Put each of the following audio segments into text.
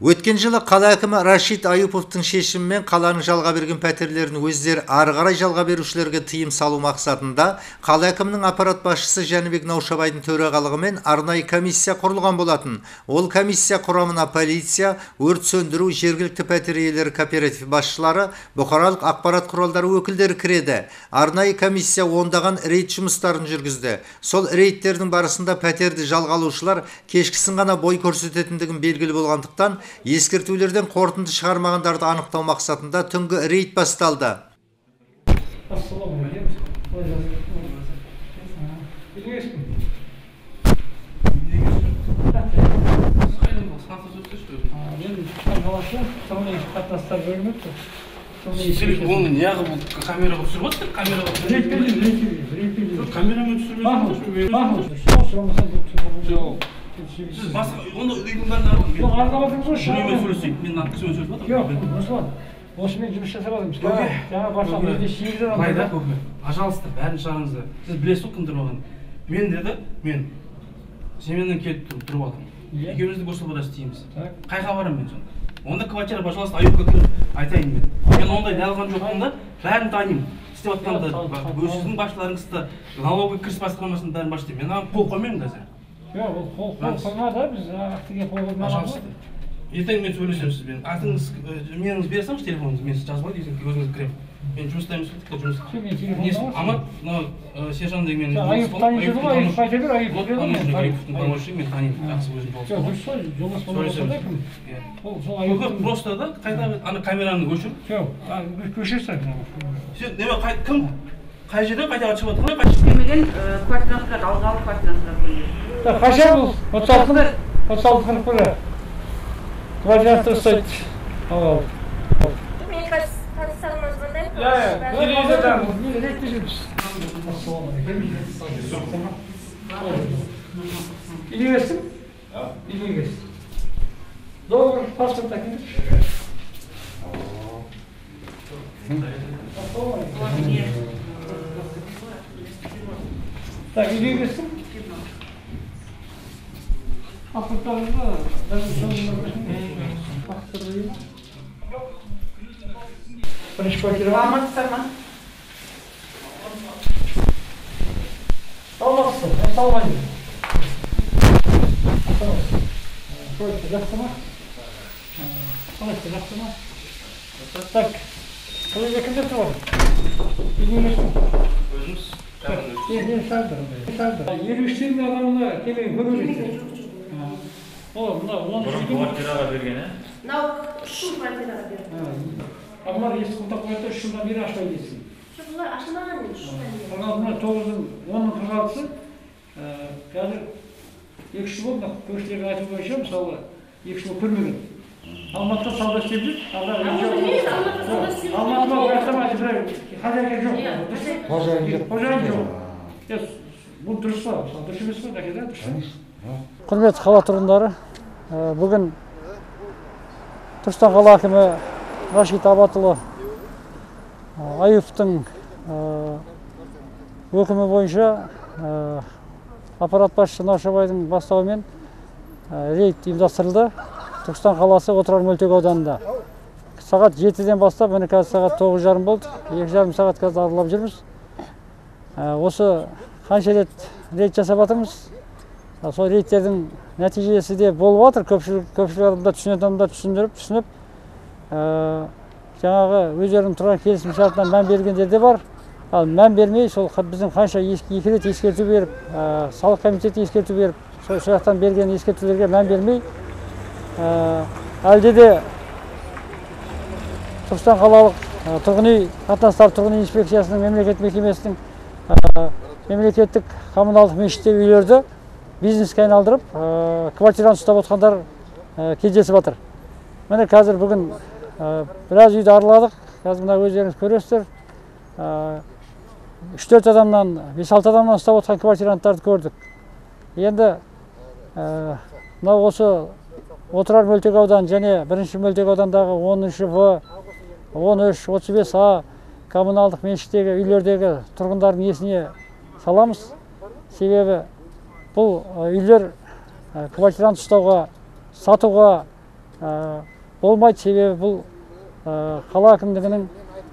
Өткен жылы қала әкімі Рашид Аюповтың шешімімен қаланың жалға берген пәтерлерін өздері ары қарай жалға берушілерге тыйым салу мақсатында қала әкімінің аппарат басшысы Жәнібек Наушабайдың төрағалығымен арнайы комиссия құрылған болатын. Ол комиссия құрамына полиция, өрт сөндіру, жергілікті пәтер иелері кооператив басшылары, бұқаралық ақпарат құралдары өкілдері кіреді. Арнайы комиссия ондаған рейд жұмыстарын жүргізді. Сол рейдтердің барысында пәтерді жалға алушылар кешкісін ғана бой көрсететіндігін белгілі болғандықтан ескертулерден қорытынды шығармағандарды анықтау мақсатында түнгі рейд басталды. Оны неғып камераға түсіріп отыр, камераға сіз басқа, онда үйдің бәрін арғын. Жоқ, арғабатыңыз ғой, шынымен сөйлесейік, мен кісімен сөйлесіп отыр. Жоқ, Руслан, осымен жұмыс жасап адамыз. Жаңа барсам, бізде 8 адам. Қайда, көке, пожалуйста, бәрін шығарыңыздар. Сіз білесіз ғой кім тұрып алғанын. Мен деді, мен семьядан келіп тұрып алдым. Екеумізді господарда істейміз. Қайға барамын мен сонда? Онда квартира, пожалуйста, Аюпқа кіріп айтайын мен. Мен ондай алған жоқпын да, бәрін танимын. Істеп жатқанда, өзіңіздің басшыларыңызды, налоговый кіріс басқармасының бәрін басшылаймын. Мен қол қоймаймын қазір. Жоқ, ол қол қоймады, біз ақтыге қол қоймады. Ертең мен сөйлесемін сізбен. Атыңыз, меніңіз бере салыңыз телефоныңызды, мен жазып алайын десем, өзіңіз кіремін. Мен жұмыстаймын сөйтіп жұмыс. Амат, сержан деген мен Аюп таниды ғой, Аюп қайта бер, Аюп береді ғой. Аюптың помощник, мен танимын, жақсы өзім болып. Жоқ, дұрыс қой, жолдас болмаса кім? Просто да, қайта ана камераны өшір. Жоқ, көшірсі. Неме, кім? Қай жерден қайта шығып отыр ғой? Демеген квартирасында, алғалы квартирасында. Қаша бұл? 36 қырық бірі. Квартирасы ұстайды. Алғалы. Мен қарыстарымыз қандай? Телевизордан ретте жүрміз. Үйге келсің? Үйге келсің. Добр, паспорт әкелдік. Так, үйге келсің? Паспорттарыңызға бірінші квартира Аматсыздар ма? салмақсыз, салмайды. Квартира жақсы ма? Салмақсы жақсы ма? Так, бұл үйде кімдер тұрады? Үйде келсің? Өзіміз. 53 адамына келген көріп Бұрын квартираға берген, ә? Мынау шын квартираға берді. Бұлар есік құлтақ қойды, 3 жылдан бері ашпай дейсің. Жоқ, бұлар ашылмаған енді 3 жылдан бері. 9-ның 10-ның 46-сы қазір 2 жыл болды, көршілерге айту бойынша, мысалы 2 жыл көрмеген. Алматыда сауда істеп жүр, Алматыда байқамайды, бірақ хозяйка жоқ. Хозяйка жоқ. Бұл дұрыс па? Дұрыс емес па? Құрметті қала тұрғындары, бүгін Түркістан қала әкімі Рашид Абатұлы Аюповтың өкімі бойынша аппарат басшысы Наушабайдың бастауымен рейд ұйымдастырылды. Түркістан қаласы Отырар мөлтек ауданында. Сағат 7-ден бастап, міне қазір сағат 9:30 болды. 2,5 сағат қазір аралап жүрміз. Осы қанша рет рейд жасап жатырмыз. Сол рейдтердің нәтижесі де болып жатыр. Көпшілік адамдар түсініп, жаңағы өздерінің тұрған келісім шартына мән бергендер де бар. Ал мән бермей, сол біздің қанша 2 рет ескерту беріп, салық комитеті ескерту беріп, сол жақтан берген ескертулерге мән бермей, әлде де Түркістан қалалық тұрғын үй қатынастары тұрғын үй инспекциясының мемлекет мекемесінің мемлекеттік коммуналдық меншікті үйлерді бизнеске айналдырып, квартираны ұстап отқандар кездесіп жатыр. Міне қазір бүгін біраз үйді арыладық. Қазір мына өздеріңіз көресіздер. 3-4 адамнан, 5-6 адамнан ұстап отқан квартирантарды көрдік. Енді мынау осы Отырар мөлтек аудан және бірінші мөлтек аудандағы 10-шы В, 13, 35А коммуналдық меншіктегі үйлердегі тұрғындардың есіне саламыз. Себебі бұл үйлер квартирант ұстауға, сатуға болмайды, себебі бұл қала әкімдігінің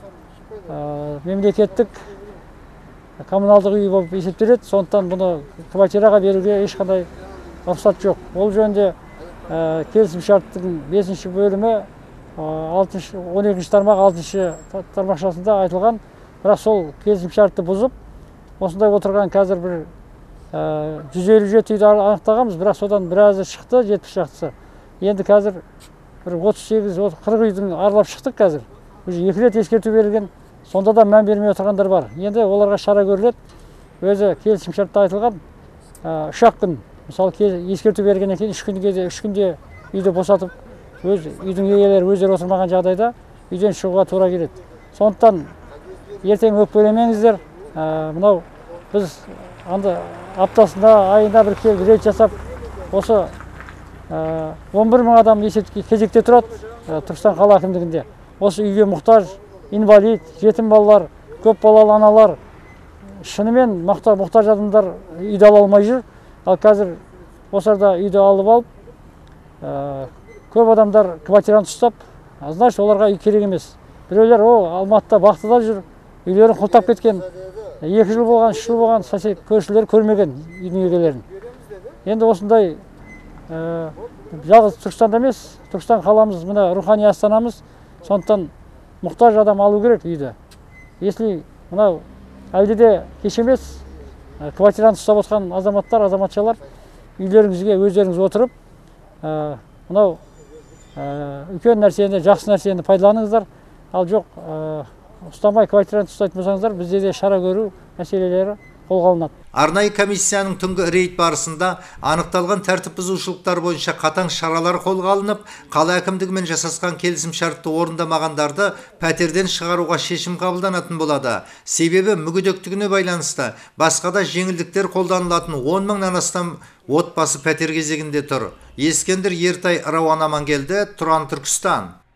мемлекеттік коммуналдық үй болып есептеледі. Сондықтан бұны квартираға беруге ешқандай рұқсат жоқ. Ол жөнінде келісімшарттың 5-ші бөлімі 12-ші тармақ 6-ші тармақшасында айтылған. Бірақ сол келісімшартты бұзып, осындай отырған қазір бір 157 үйді анықтағанбыз, бірақ содан біразы шықты, 70 шақтысы. Енді қазір бір 38-40 үйдің аралап шықтық қазір. Уже 2 рет ескерту берілген, сонда да мән бермей отырғандар бар. Енді оларға шара көріледі. Өзі келісімшартта айтылған 3 күн, мысалы ескерту берген екен, 3 күнде үйді босатып, үйдің иелері өздері отырмаған жағдайда үйден шығуға тура келеді. Сондықтан ертең өкпелемеңіздер. Мынау біз аптасында, айында бір келіп рейд жасап, осы 11 мың адам кезекте тұрады Түркістан қала әкімдігінде. Осы үйге мұқтаж, инвалид, жетім балалар, көп балалы аналар, шынымен мұқтаж адамдар үйді ала алмай жүр. Ал қазір осыларда үйді алып алып, көп адамдар квартираны ұстап, значит оларға үй керек емес. Біреулер Алматыда бақтыда жүр, үйлерін құлтап кеткен, 2 жыл болған, 3 жыл болған, сосед көршілер көрмеген үйдің егелерін. Енді осындай жалғыз Түркістанда емес, Түркістан қаламыз, мына рухани астанамыз, сондықтан мұқтаж адам алу керек үйді. Если мынау әлде де кеш емес, квартираны ұстап отқан азаматтар, азаматшалар үйлеріңізге өздеріңіз отырып, мынау үлкен нәрсені, жақсы нәрсені пайдаланыңыздар. Ал жоқ, ұстамай квартираны ұстайтын болсаңыздар, бізде де шара көру мәселелері қолға алынады. Арнайы комиссияның түнгі рейд барысында анықталған тәртіп бұзушылықтар бойынша қатаң шаралар қолға алынып, қала әкімдігімен жасасқан келісімшартты орындамағандарды пәтерден шығаруға шешім қабылданатын болады. Себебі мүгедектігіне байланысты басқа да жеңілдіктер қолданылатын 10 мыңнан астам отбасы пәтер кезегінде тұр. Ескендір Ертай, Рауан Амангелді, Тұран, Түркістан.